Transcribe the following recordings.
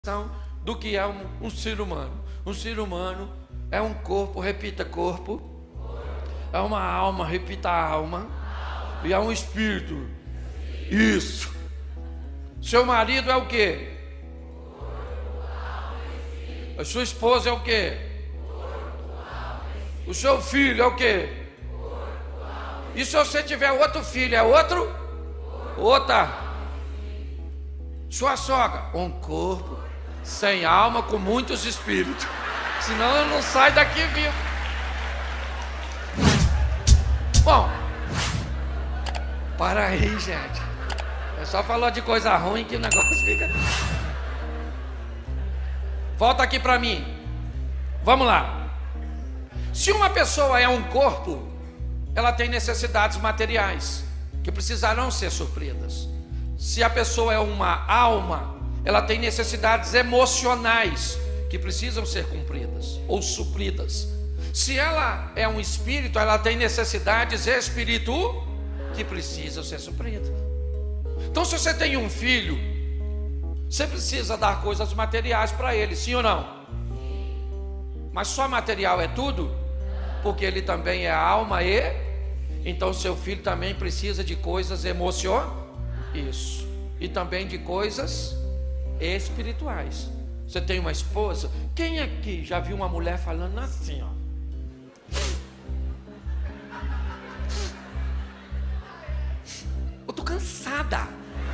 do que é um ser humano. Um ser humano é um corpo, repita corpo, é uma alma, repita alma, e é um espírito. Isso. Seu marido é o quê? A sua esposa é o quê? O seu filho é o quê? E se você tiver outro filho, é outro? Outra. Sua sogra, um corpo sem alma, com muitos espíritos. Senão eu não saio daqui vivo. Bom, para aí, gente. É só falar de coisa ruim que o negócio fica. Volta aqui para mim. Vamos lá. Se uma pessoa é um corpo, ela tem necessidades materiais que precisarão ser supridas. Se a pessoa é uma alma, ela tem necessidades emocionais que precisam ser cumpridas ou supridas. Se ela é um espírito, ela tem necessidades espirituais que precisam ser supridas. Então, se você tem um filho, você precisa dar coisas materiais para ele, sim ou não? Mas só material é tudo? Porque ele também é alma e... Então, seu filho também precisa de coisas emocionais. Isso. E também de coisas espirituais. Você tem uma esposa? Quem aqui já viu uma mulher falando assim, ó? Eu tô cansada.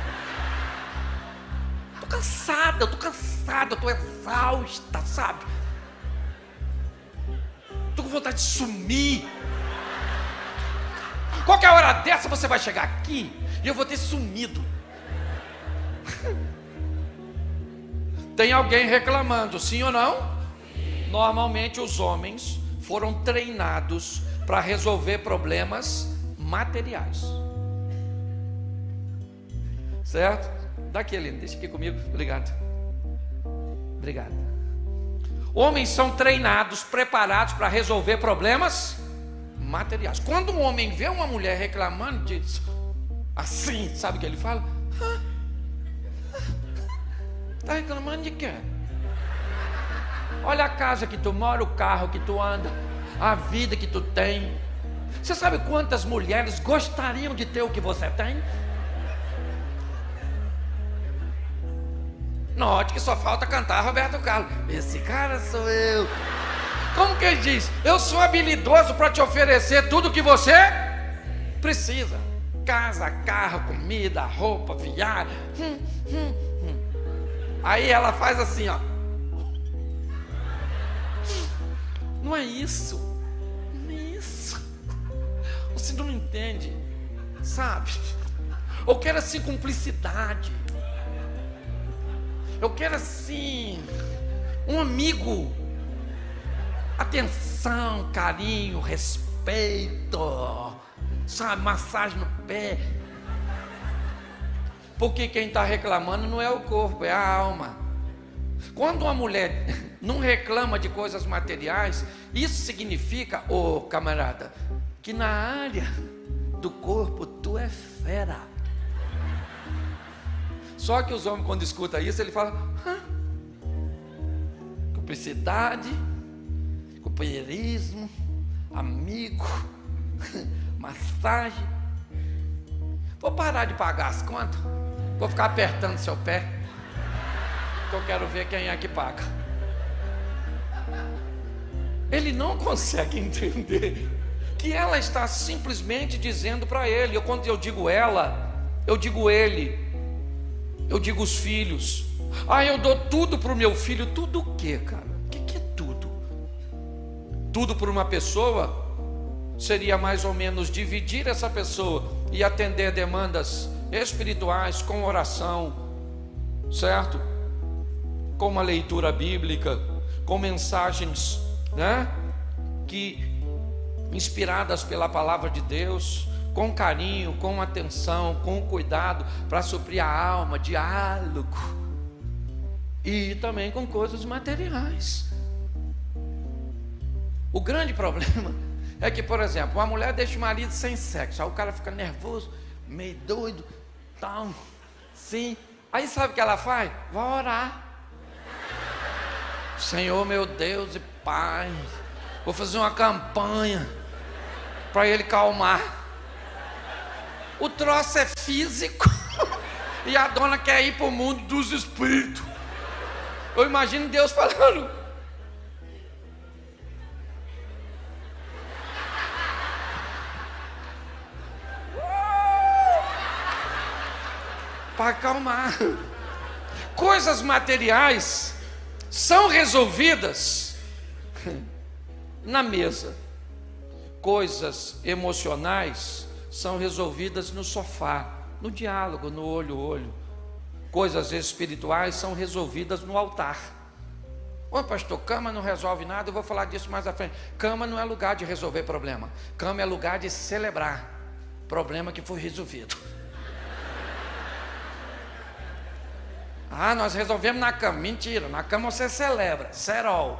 Eu tô exausta, sabe? Tô com vontade de sumir. Qualquer hora dessa você vai chegar aqui e eu vou ter sumido. Tem alguém reclamando, sim ou não? Normalmente os homens foram treinados para resolver problemas materiais. Certo? Daqui, Aline, deixa aqui comigo. Obrigado. Obrigado. Homens são treinados, preparados para resolver problemas materiais. Quando um homem vê uma mulher reclamando disso, assim, sabe o que ele fala? Está reclamando de quê? Olha a casa que tu mora, o carro que tu anda, a vida que tu tem. Você sabe quantas mulheres gostariam de ter o que você tem? Note que só falta cantar Roberto Carlos. Esse cara sou eu. Como que ele diz? Eu sou habilidoso para te oferecer tudo o que você precisa. Casa, carro, comida, roupa, viagem. Aí ela faz assim, ó. Não é isso. Não é isso. Você não entende, sabe? Eu quero assim cumplicidade. Eu quero assim um amigo. Atenção, carinho, respeito, sabe, massagem no pé. Porque quem está reclamando não é o corpo, é a alma. Quando uma mulher não reclama de coisas materiais, isso significa, ô camarada, que na área do corpo tu é fera. Só que os homens, quando escutam isso, ele fala: cumplicidade, companheirismo, amigo, massagem. Vou parar de pagar as contas. Vou ficar apertando seu pé, que eu quero ver quem é que paga. Ele não consegue entender que ela está simplesmente dizendo para ele. Quando eu digo ela, eu digo ele, eu digo os filhos. Eu dou tudo para o meu filho. Tudo o quê, cara? O que é tudo? Tudo para uma pessoa seria mais ou menos dividir essa pessoa e atender demandas espirituais com oração, certo? Com uma leitura bíblica, com mensagens, né? Que inspiradas pela palavra de Deus, com carinho, com atenção, com cuidado, para suprir a alma, diálogo, e também com coisas materiais. O grande problema é que, por exemplo, uma mulher deixa o marido sem sexo, aí o cara fica nervoso, meio doido, tal, sim. Aí sabe o que ela faz? Vai orar. Senhor, meu Deus e Pai, vou fazer uma campanha para ele calmar. O troço é físico e a dona quer ir para o mundo dos espíritos. Eu imagino Deus falando: para acalmar. Coisas materiais são resolvidas na mesa. Coisas emocionais são resolvidas no sofá, no diálogo, no olho a olho. Coisas espirituais são resolvidas no altar. Ô pastor, cama não resolve nada, eu vou falar disso mais à frente. Cama não é lugar de resolver problema. Cama é lugar de celebrar problema que foi resolvido. Ah, nós resolvemos na cama. Mentira, na cama você celebra, cerol.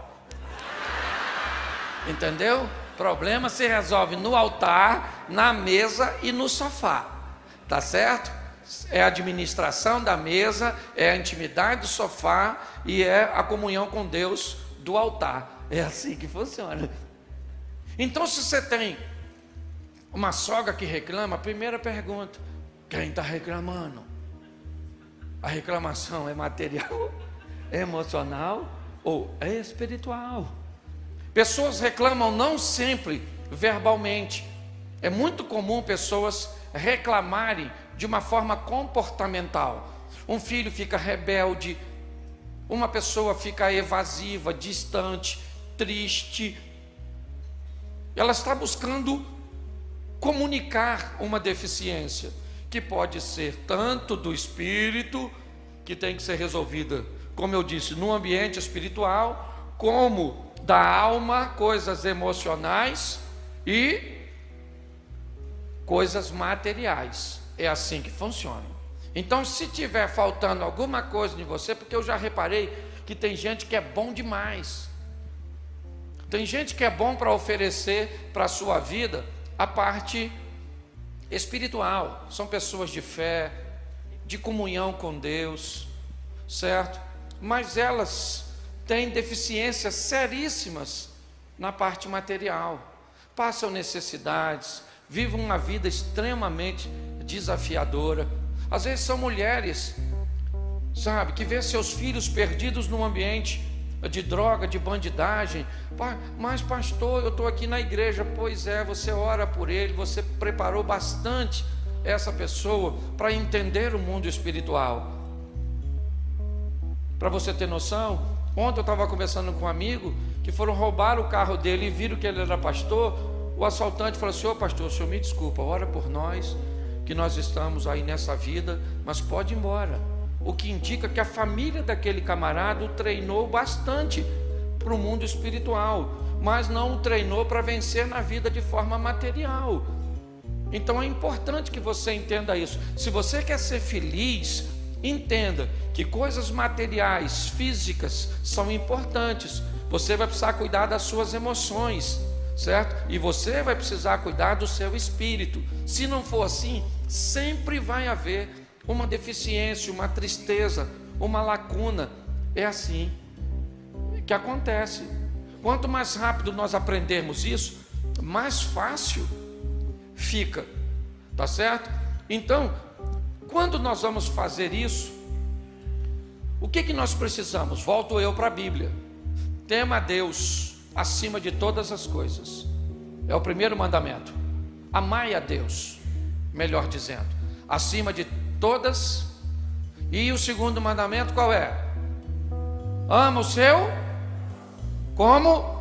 Entendeu? Problema se resolve no altar, na mesa e no sofá. Tá certo? É a administração da mesa, é a intimidade do sofá e é a comunhão com Deus do altar. É assim que funciona. Então, se você tem uma sogra que reclama, a primeira pergunta: quem está reclamando? A reclamação é material, é emocional ou é espiritual? Pessoas reclamam não sempre verbalmente. É muito comum pessoas reclamarem de uma forma comportamental. Um filho fica rebelde, uma pessoa fica evasiva, distante, triste. Ela está buscando comunicar uma deficiência, que pode ser tanto do espírito, que tem que ser resolvida, como eu disse, no ambiente espiritual, como da alma, coisas emocionais e coisas materiais. É assim que funciona. Então, se tiver faltando alguma coisa em você, porque eu já reparei que tem gente que é bom demais. Tem gente que é bom para oferecer para a sua vida a parte espiritual. São pessoas de fé, de comunhão com Deus, certo? Mas elas têm deficiências seríssimas na parte material, passam necessidades, vivem uma vida extremamente desafiadora. Às vezes são mulheres, sabe, que vê seus filhos perdidos num ambiente de droga, de bandidagem. Mas pastor, eu estou aqui na igreja. Pois é, você ora por ele, você preparou bastante essa pessoa para entender o mundo espiritual. Para você ter noção, ontem eu estava conversando com um amigo que foram roubar o carro dele e viram que ele era pastor. O assaltante falou assim: ô pastor, o senhor me desculpa, ora por nós, que nós estamos aí nessa vida, mas pode ir embora. O que indica que a família daquele camarada o treinou bastante para o mundo espiritual, mas não o treinou para vencer na vida de forma material. Então é importante que você entenda isso. Se você quer ser feliz, entenda que coisas materiais, físicas, são importantes. Você vai precisar cuidar das suas emoções, certo? E você vai precisar cuidar do seu espírito. Se não for assim, sempre vai haver uma deficiência, uma tristeza, uma lacuna. É assim que acontece. Quanto mais rápido nós aprendermos isso, mais fácil fica, tá certo? Então, quando nós vamos fazer isso, o que nós precisamos? Volto eu para a Bíblia. Tema a Deus acima de todas as coisas. É o primeiro mandamento. Amai a Deus, melhor dizendo, acima de todas. E o segundo mandamento qual é? Ama o seu como?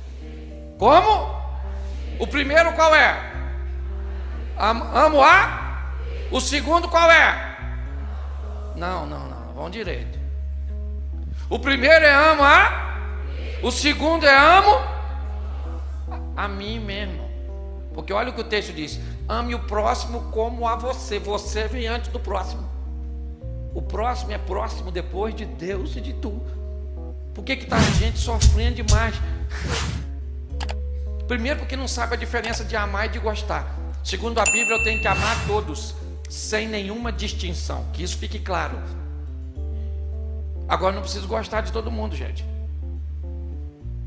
O primeiro qual é? Amo a? O segundo qual é? Não, vamos direito. O primeiro é amo a? O segundo é amo a mim mesmo. Porque olha o que o texto diz: ame o próximo como a você. Você vem antes do próximo. O próximo é próximo depois de Deus e de tu. Por que está a gente sofrendo demais? Primeiro, porque não sabe a diferença de amar e de gostar. Segundo a Bíblia, eu tenho que amar todos, sem nenhuma distinção. Que isso fique claro. Agora, não preciso gostar de todo mundo, gente.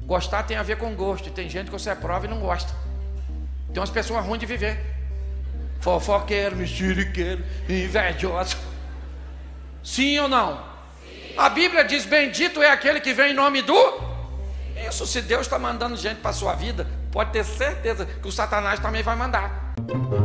Gostar tem a ver com gosto. E tem gente que você aprova e não gosta. Tem umas pessoas ruins de viver. Fofoqueiro, mexeriqueiro, invejoso. Sim ou não? Sim. A Bíblia diz: bendito é aquele que vem em nome do... Isso, se Deus está mandando gente para a sua vida, pode ter certeza que o Satanás também vai mandar.